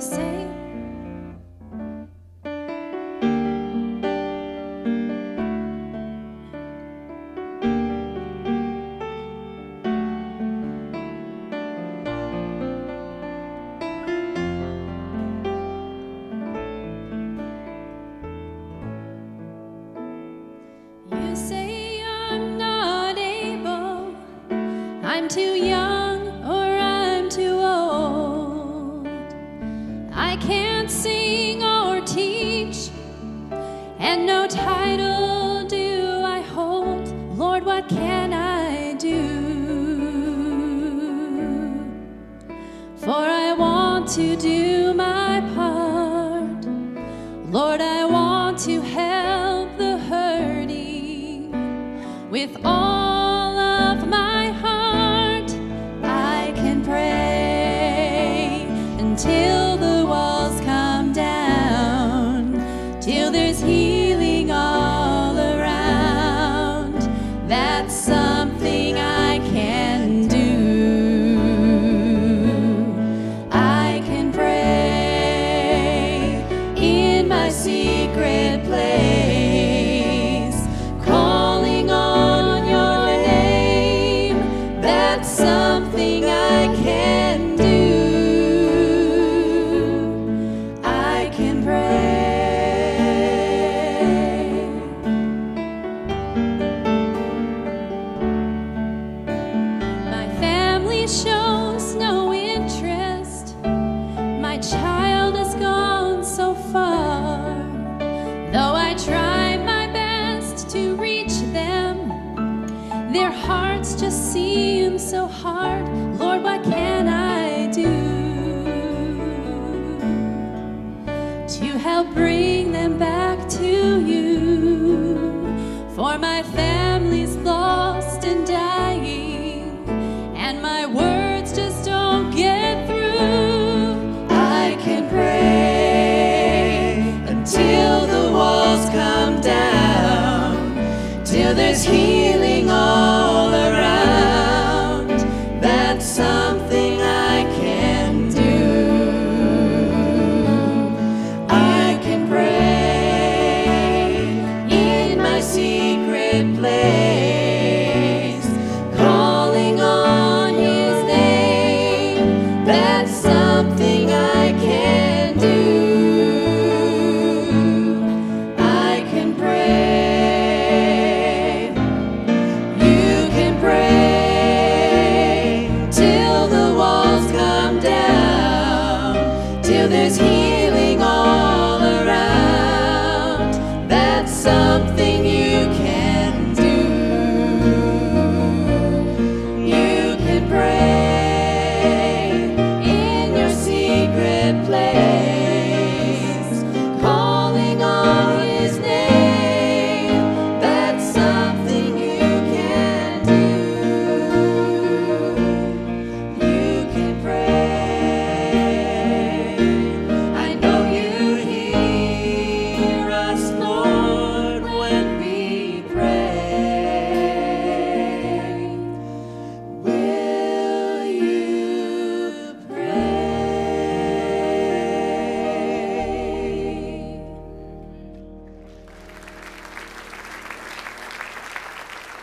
say. You say I'm not able, I'm too young or I'm too old. I can't sing or teach, and no title do I hold. Lord, what can I do? For I want to do my part. Lord, I want to help the hurting with all of my heart. I can pray until the walls come down, till there's healing all around. That's something I can do. I can pray in my secret place, calling on your name. That's something I can do. I can pray. My family shows no interest. My child has gone so far. Though I try my best to reach them, their hearts just seem so hard. Lord, what can I do to help bring them back to you? For my family's lost and dying, and my words just don't get through. I can pray until the walls come down, till there's healing all around. That's something I can do. I can pray in my secret place, calling on his name. That's something I can do. I can pray. You can pray till the walls come down, till there's healing all around. That's something